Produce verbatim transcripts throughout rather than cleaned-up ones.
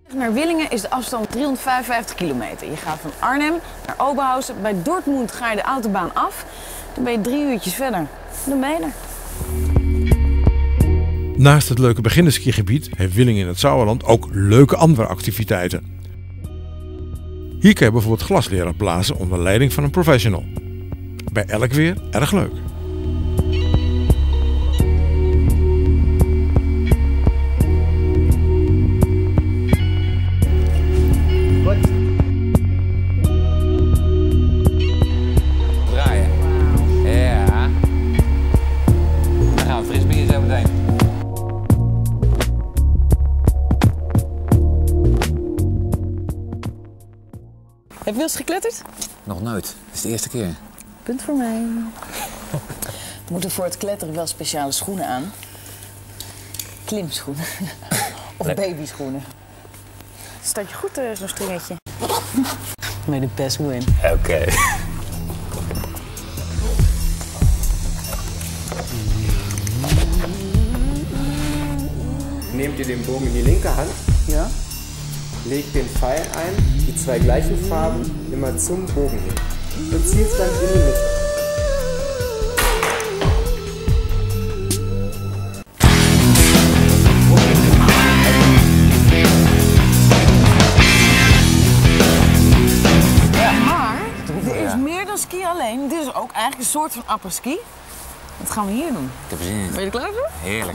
Naar Willingen is de afstand driehonderdvijfenvijftig kilometer. Je gaat van Arnhem naar Oberhausen. Bij Dortmund ga je de autobaan af. Dan ben je drie uurtjes verder. Dan ben je er. Naast het leuke beginnerskigebied heeft Willingen in het Sauerland ook leuke andere activiteiten. Hier kan je bijvoorbeeld glas leren blazen onder leiding van een professional. Bij elk weer erg leuk. Draaien. Ja. Dan gaan we fris beginnen zo meteen. Heb je wel eens gekletterd? Nog nooit. Het is de eerste keer. Punt voor mij. We moeten voor het kletteren wel speciale schoenen aan. Klimschoenen. Of babyschoenen. Staat je goed, uh, zo'n stringetje. May the best win. Oké. Okay. Nehmt ihr den Bogen in die linke Hand, Ja. legt den Pfeil ein, die zwei gleichen Farben immer zum Bogen hin und zielt dann in die Mitte. Maar er is meer dan ski alleen. Dit is ook eigenlijk een soort van apres-ski. Wat gaan we hier doen? Ik heb er zin in. Ben je er klaar voor? Heerlijk.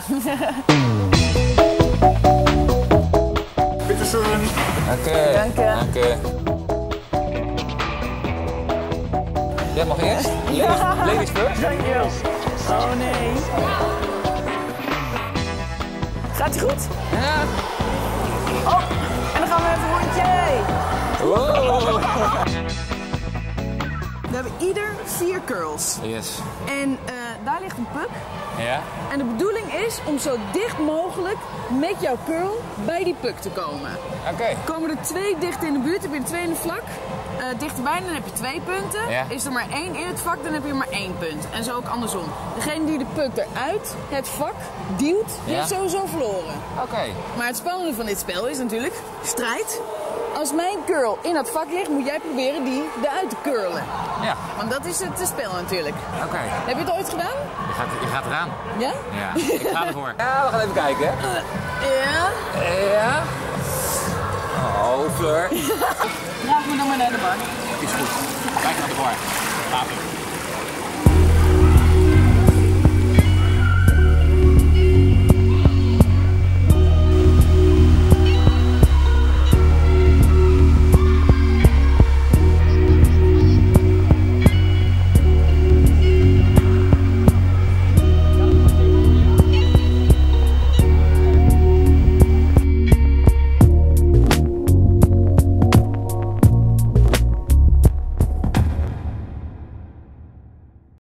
Bitteschön. Dank Dank je. Dank je. Jij mag eerst. Ladies, ladies first. Dankjewel. Oh nee. Gaat ie goed? Ja. Oh, en dan gaan we even een rondje. Wow. We hebben ieder vier curls. Yes. En uh, daar ligt een puck. Ja. En de bedoeling is om zo dicht mogelijk met jouw curl bij die puck te komen. Oké. Okay. Komen er twee dicht in de buurt, heb je er twee in het vlak. Uh, dichterbij, dan heb je twee punten. Ja. Is er maar één in het vak, dan heb je maar één punt. En zo ook andersom. Degene die de puck eruit het vak duwt, die Ja. heeft sowieso verloren. Oké. Okay. Maar het spannende van dit spel is natuurlijk strijd. Als mijn curl in dat vak ligt, moet jij proberen die eruit te curlen. Ja. Want dat is het spel natuurlijk. Oké. Okay. Heb je het ooit gedaan? Je gaat, je gaat eraan. Ja? Ja. Ik ga ervoor. Ja, we gaan even kijken. Hè. Ja. Ja. Oh, Fleur. Draag me dan maar naar de bar. Is goed. Kijk naar de bar. Later.